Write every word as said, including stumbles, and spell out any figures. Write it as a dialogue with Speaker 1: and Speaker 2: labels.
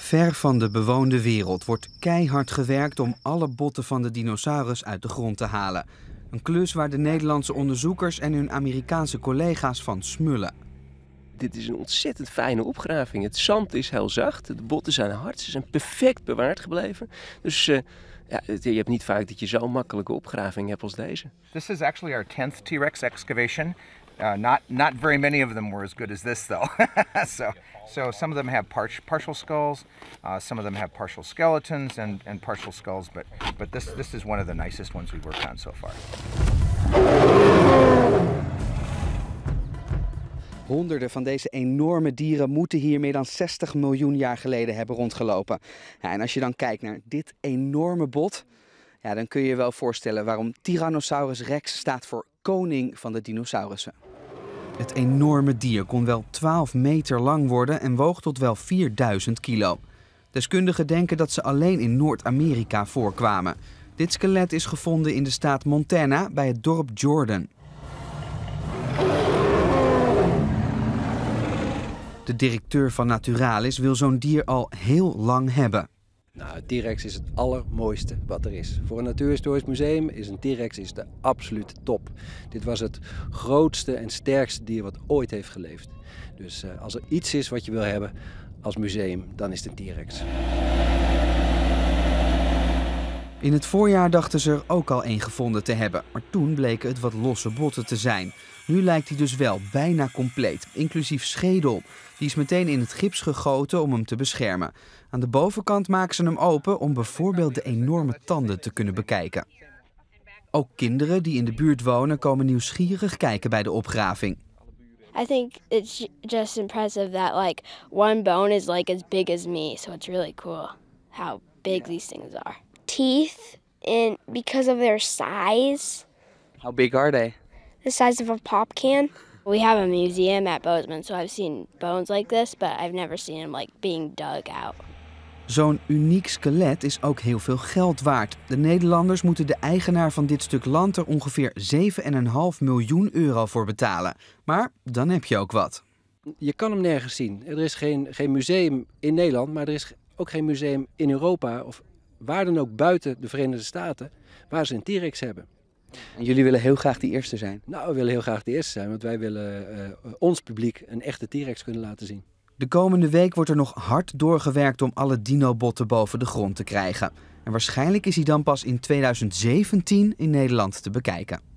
Speaker 1: Ver van de bewoonde wereld wordt keihard gewerkt om alle botten van de dinosaurus uit de grond te halen. Een klus waar de Nederlandse onderzoekers en hun Amerikaanse collega's van smullen.
Speaker 2: Dit is een ontzettend fijne opgraving. Het zand is heel zacht, de botten zijn hard, ze zijn perfect bewaard gebleven. Dus uh, ja, je hebt niet vaak dat je zo'n makkelijke opgraving hebt als deze.
Speaker 3: This is actually our tenth T-Rex excavation. Uh, not not very many of them were as good as this though. so so some of them have par partial skulls, uh, some of them have partial skeletons and and partial skulls, but but this this is one of the nicest ones we've worked on so far.
Speaker 1: Honderden van deze enorme dieren moeten hier meer dan zestig miljoen jaar geleden hebben rondgelopen. Ja, en als je dan kijkt naar dit enorme bot, ja, dan kun je je wel voorstellen waarom Tyrannosaurus rex staat voor koning van de dinosaurussen. Het enorme dier kon wel twaalf meter lang worden en woog tot wel vierduizend kilo. Deskundigen denken dat ze alleen in Noord-Amerika voorkwamen. Dit skelet is gevonden in de staat Montana bij het dorp Jordan. De directeur van Naturalis wil zo'n dier al heel lang hebben.
Speaker 4: Nou, T-Rex is het allermooiste wat er is. Voor een natuurhistorisch museum is een T-Rex is de absolute top. Dit was het grootste en sterkste dier wat ooit heeft geleefd. Dus uh, als er iets is wat je wil hebben als museum, dan is het een T-Rex.
Speaker 1: In het voorjaar dachten ze er ook al één gevonden te hebben, maar toen bleken het wat losse botten te zijn. Nu lijkt hij dus wel bijna compleet, inclusief schedel. Die is meteen in het gips gegoten om hem te beschermen. Aan de bovenkant maken ze hem open om bijvoorbeeld de enorme tanden te kunnen bekijken. Ook kinderen die in de buurt wonen komen nieuwsgierig kijken bij de opgraving.
Speaker 5: I think it's just impressive that like one bone is like as big as me, so it's really cool how big these things are. Teeth, and because of their size.
Speaker 1: How big are they?
Speaker 5: The size of a pop can. We have a museum at Bozeman, so I've seen bones like this, but I've never seen them like being dug out.
Speaker 1: Zo'n uniek skelet is ook heel veel geld waard. De Nederlanders moeten de eigenaar van dit stuk land er ongeveer zeven komma vijf miljoen euro voor betalen. Maar dan heb je ook wat.
Speaker 4: Je kan hem nergens zien. Er is geen, geen museum in Nederland, maar er is ook geen museum in Europa of waar dan ook buiten de Verenigde Staten waar ze een T-Rex hebben.
Speaker 1: En jullie willen heel graag die eerste zijn?
Speaker 4: Nou, we willen heel graag de eerste zijn, want wij willen uh, ons publiek een echte T-Rex kunnen laten zien.
Speaker 1: De komende week wordt er nog hard doorgewerkt om alle dinobotten boven de grond te krijgen. En waarschijnlijk is hij dan pas in tweeduizend zeventien in Nederland te bekijken.